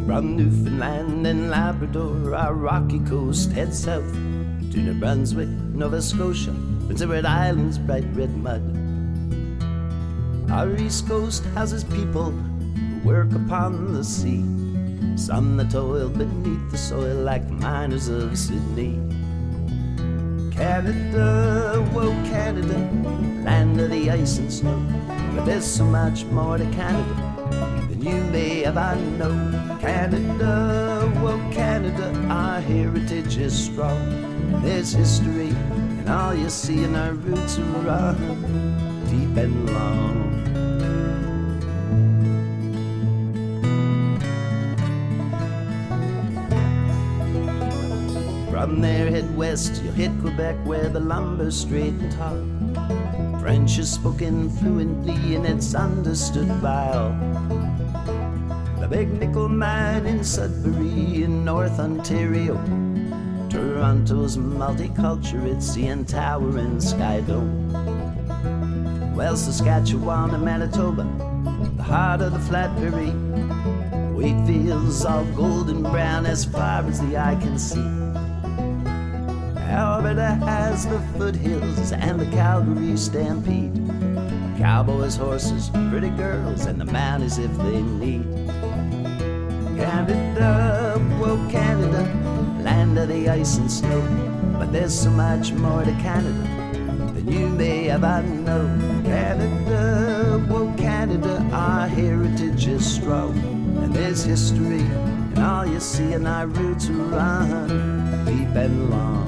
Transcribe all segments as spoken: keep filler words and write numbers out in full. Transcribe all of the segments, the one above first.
From Newfoundland and Labrador, our rocky coast heads south to New Brunswick, Nova Scotia, Prince Edward Island's bright red mud. Our east coast houses people who work upon the sea, some that toil beneath the soil like the miners of Sydney. Canada, whoa Canada, land of the ice and snow, but there's so much more to Canada than you may ever know. Canada, whoa Canada, our heritage is strong, and there's history in all you see, and our roots run deep and long. From there head west, you'll hit Quebec where the lumber's straight and tall. French is spoken fluently and it's understood by all. The big nickel mine in Sudbury in North Ontario, Toronto's multicultural C N Tower and Sky Dome. Well, Saskatchewan and Manitoba, the heart of the flat prairie, wheat fields all golden brown as far as the eye can see. Alberta has the foothills and the Calgary Stampede, cowboys, horses, pretty girls, and the mounties if they need. Canada, whoa Canada, land of the ice and snow, but there's so much more to Canada than you may ever know. Canada, whoa Canada, our heritage is strong, and there's history in all you see, and our roots run deep and long.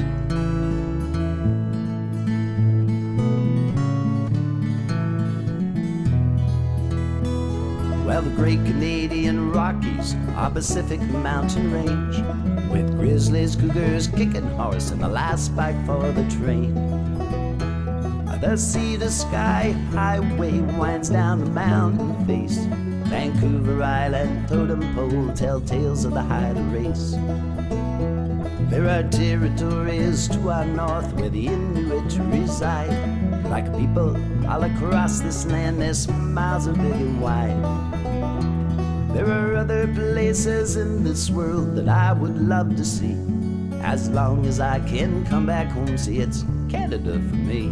Well, the great Canadian Rockies, our Pacific mountain range, with grizzlies, cougars, kicking horse, and the last spike for the train. The sea to sky highway winds down the mountain face. Vancouver Island totem pole tell tales of the Haida race. There are territories to our north where the Inuit reside. Like people all across this land, their smiles are big and wide. There are other places in this world that I would love to see. As long as I can come back home, see it's Canada for me.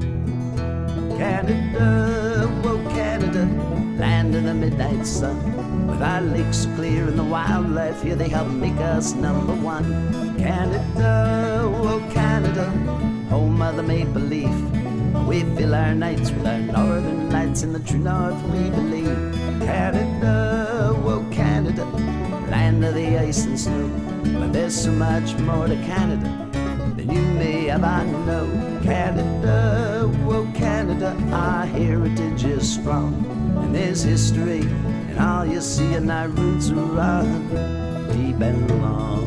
Canada, whoa Canada, land of the midnight sun, with our lakes so clear and the wildlife here, they help make us number one. Canada, whoa Canada, home of the maple leaf, we fill our nights with our northern lights, in the true north we believe. Canada, whoa Canada, land of the ice and snow, but there's so much more to Canada than you may ever know. Canada, whoa Canada, our heritage is strong, and there's history in all you see, and our roots run deep and long.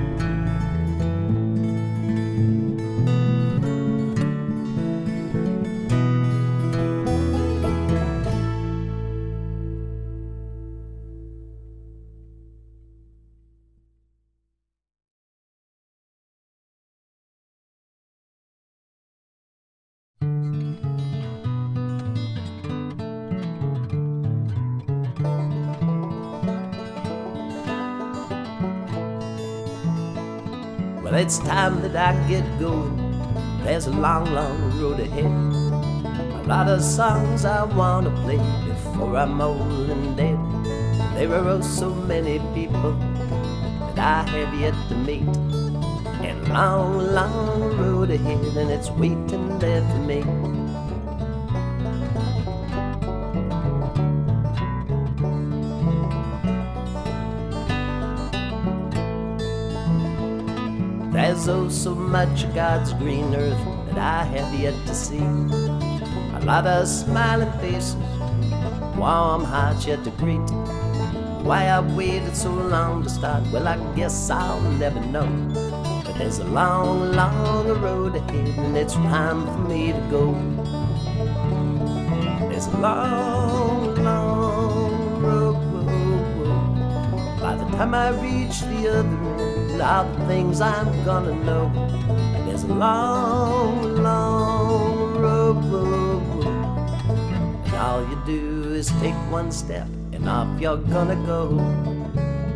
Well, it's time that I get going. There's a long, long road ahead. A lot of songs I want to play before I'm old and dead. There are oh so many people that I have yet to meet, and a long, long road ahead, and it's waiting there for me. There's oh so much of God's green earth that I have yet to see. A lot of smiling faces, warm hearts yet to greet. Why I waited so long to start, well I guess I'll never know. But there's a long, long road ahead, and it's time for me to go. There's a long, long road, road, road. By the time I reach the other end, all the things I'm gonna know. There's a long, long road, road, road. And all you do is take one step, and off you're gonna go.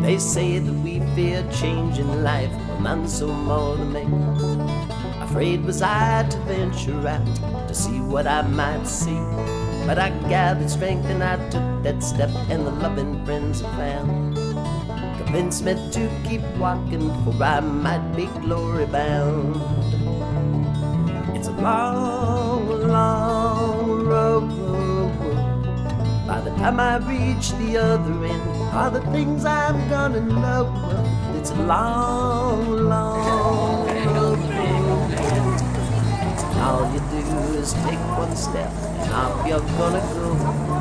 They say that we fear change in life, well, none so more than me. Afraid was I to venture out to see what I might see, but I gathered strength and I took that step, and the loving friends I found convinced me to keep walking, for I might be glory bound. It's a long, long road. By the time I reach the other end, are the things I'm gonna know. It's a long, long road. All you do is take one step, and off you're gonna go.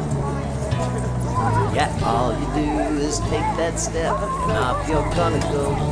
Yeah, all you do is take that step, and off you're gonna go.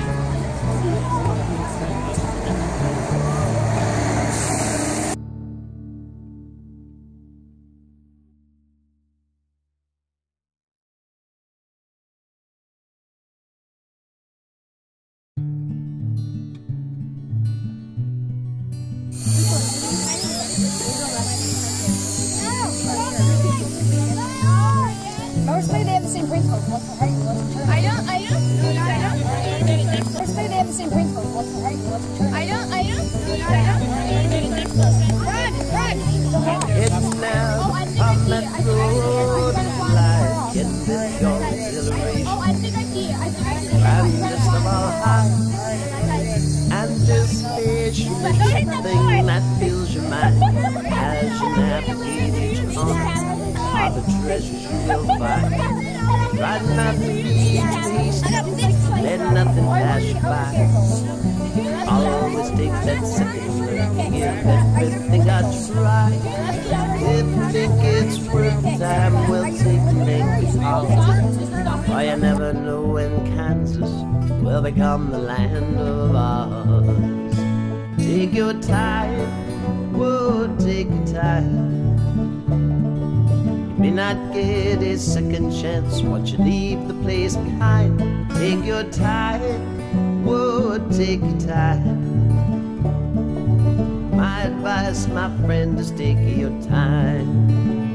Mostly they have the same principle. What's the height? What's the turn? I don't, I don't, I don't. Mostly they have the same principle. What's the height? What's the turn? I don't, I don't, I don't. Run, run! It's now on that road like in this your exhilaration. Oh, I think I see it. I think I see it. And just of all high anticipation is the thing that fills your mind as you navigate each corner. Are the treasures you will find. Try not to be hasty, let nothing pass you by. Always take that second look, give everything I try. If you think it's worth time, we'll take the next call. For you never know when Kansas will become the land of ours. Take your time, whoa, take your time. May not get a second chance once you leave the place behind. Take your time, whoa, take your time. My advice, my friend, is take your time.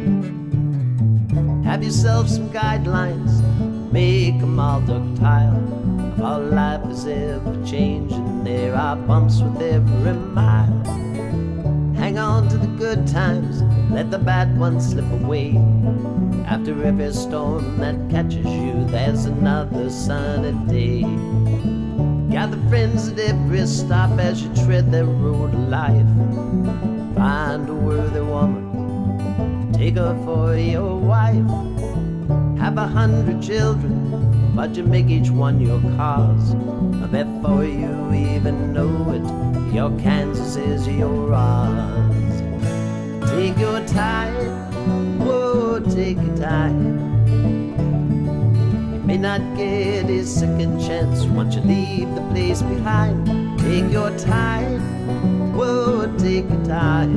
Have yourself some guidelines, make them all ductile. If all life is ever changing, there are bumps with every mile. Hang on to the good times, let the bad ones slip away. After every storm that catches you, there's another sunny day. Gather friends at every stop as you tread that road of life. Find a worthy woman, take her for your wife. Have a hundred children, but you make each one your cause. Before you even know it, your Kansas is your Oz. Take your time, whoa, take your time. You may not get a second chance once you leave the place behind. Take your time, whoa, take your time.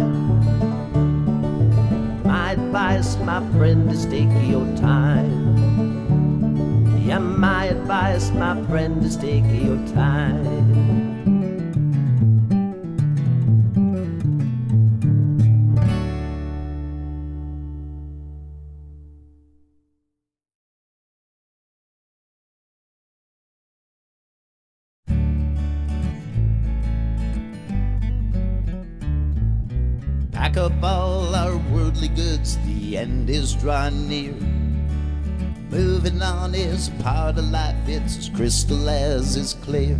My advice, my friend, is take your time. Yeah, my advice, my friend, is take your time. Pack up all our worldly goods, the end is drawing near. Moving on is a part of life, it's as crystal as is clear.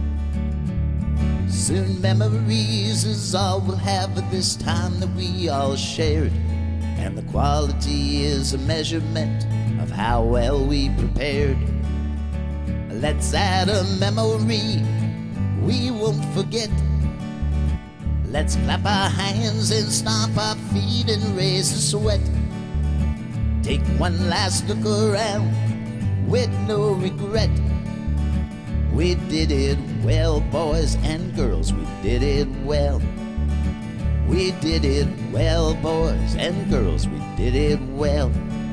Soon memories is all we'll have of this time that we all shared, and the quality is a measurement of how well we prepared. Let's add a memory we won't forget. Let's clap our hands and stomp our feet and raise the sweat. Take one last look around with no regret. We did it well, boys and girls, we did it well. We did it well, boys and girls, we did it well.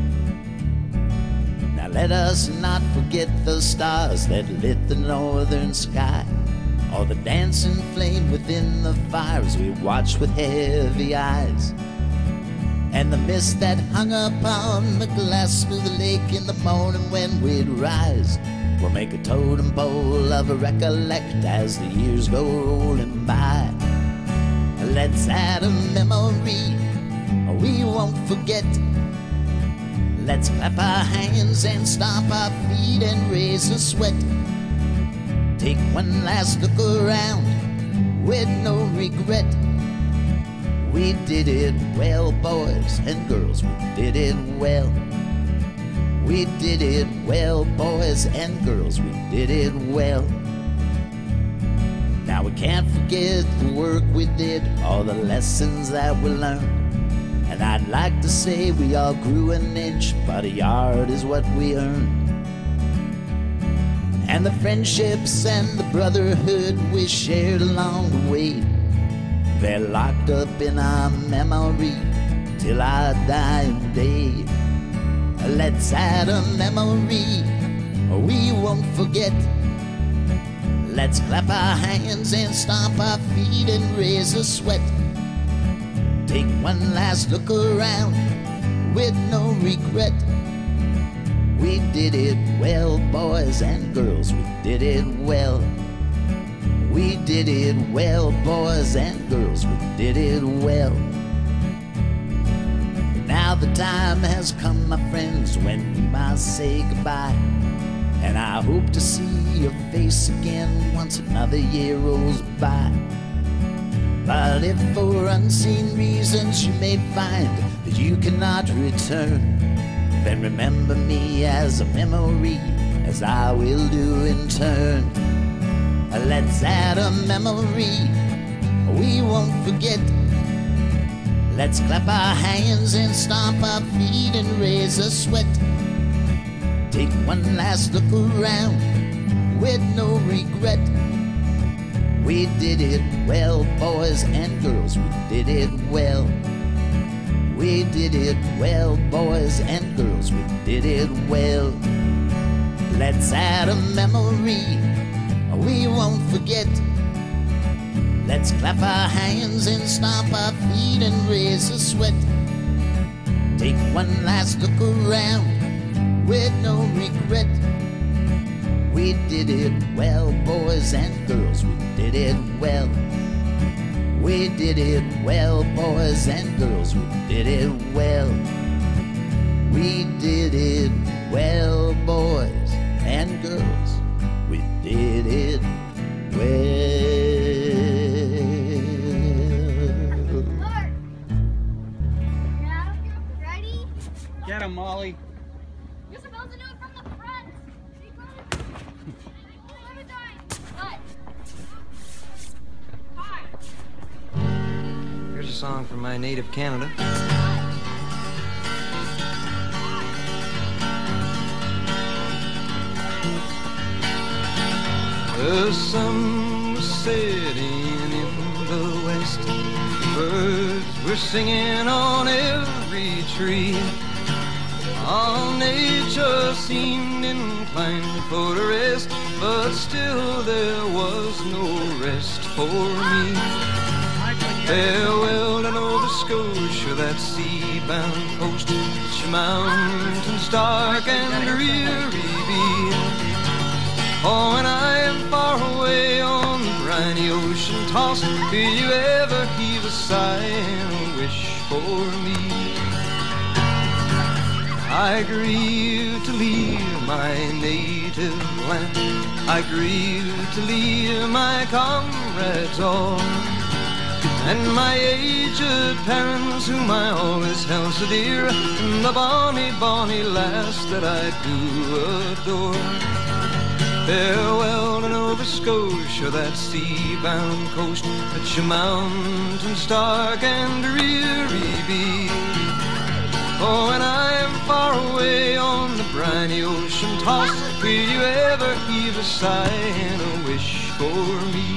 Now let us not forget the stars that lit the northern sky, or the dancing flame within the fires we watched with heavy eyes, and the mist that hung upon the glass through the lake in the morning when we'd rise. We'll make a totem pole of a recollect as the years go rolling by. Let's add a memory we won't forget. Let's clap our hands and stomp our feet and raise a sweat. Take one last look around with no regret. We did it well, boys and girls, we did it well. We did it well, boys and girls, we did it well. Now we can't forget the work we did, all the lessons that we learned. And I'd like to say we all grew an inch, but a yard is what we earned. And the friendships and the brotherhood we shared along the way, they're locked up in our memory till our dying day. Let's add a memory we won't forget. Let's clap our hands and stomp our feet and raise a sweat. Take one last look around with no regret. We did it well, boys and girls, we did it well. We did it well, boys and girls, we did it well. Now the time has come, my friends, when we must say goodbye. And I hope to see your face again once another year rolls by. But if for unseen reasons you may find that you cannot return, then remember me as a memory, as I will do in turn. Let's add a memory we won't forget. Let's clap our hands and stomp our feet and raise a sweat. Take one last look around with no regret. We did it well, boys and girls, we did it well. We did it well, boys and girls, we did it well. Let's add a memory we won't forget. Let's clap our hands and stomp our feet and raise a sweat. Take one last look around with no regret. We did it well, boys and girls, we did it well. We did it well, boys and girls, we did it well. We did it well, boys and girls, we did it well. Mark! Now, ready? Get him, Molly. You're supposed to do it from the front. What? Five. Here's a song from my native Canada. The sun was setting in the west. Birds were singing on every tree. All nature seemed inclined for a rest, but still there was no rest for me. Farewell to Nova Scotia, that sea-bound coast, its mountains dark and dreary be. Oh, when I am far away on the briny ocean tossed, will you ever heave a sigh and a wish for me? I grieve to leave my native land, I grieve to leave my comrades all, and my aged parents whom I always held so dear, and the bonny, bonny lass that I do adore. Farewell to Nova Scotia, that sea-bound coast, that your mountains dark and dreary be. Oh, when I am far away on the briny ocean tossed, will you ever heave a sigh and a wish for me?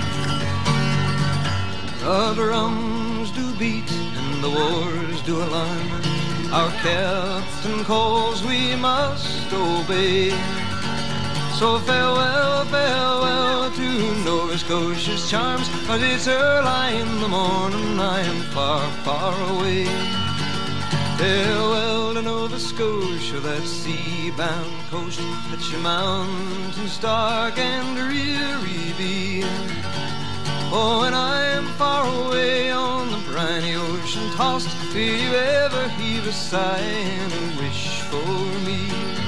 The drums do beat and the wars do alarm. Our captain calls, we must obey. So farewell, farewell to Nova Scotia's charms, 'cause it's early in the morning, I am far, far away. Farewell to Nova Scotia, that sea-bound coast, that your mountains dark and dreary be. Oh, when I am far away on the briny ocean tossed, will you ever heave a sigh and a wish for me?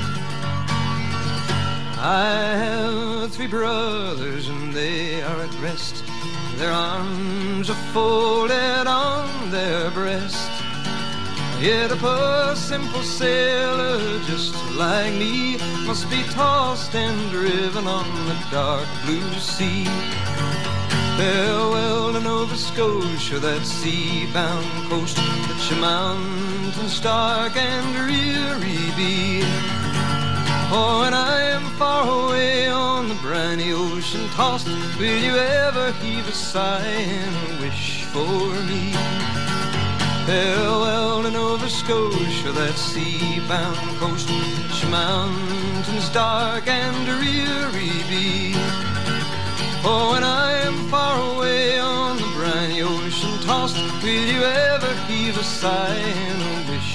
I have three brothers and they are at rest, their arms are folded on their breast. Yet a poor simple sailor just like me must be tossed and driven on the dark blue sea. Farewell to Nova Scotia, that sea-bound coast, that your mountains dark and dreary be. Oh, when I am far away on the briny ocean tossed, will you ever heave a sigh and a wish for me? Farewell to Nova Scotia, that sea-bound coast, that your mountains dark and dreary be. Oh, when I am far away on the briny ocean tossed, will you ever heave a sigh and a wish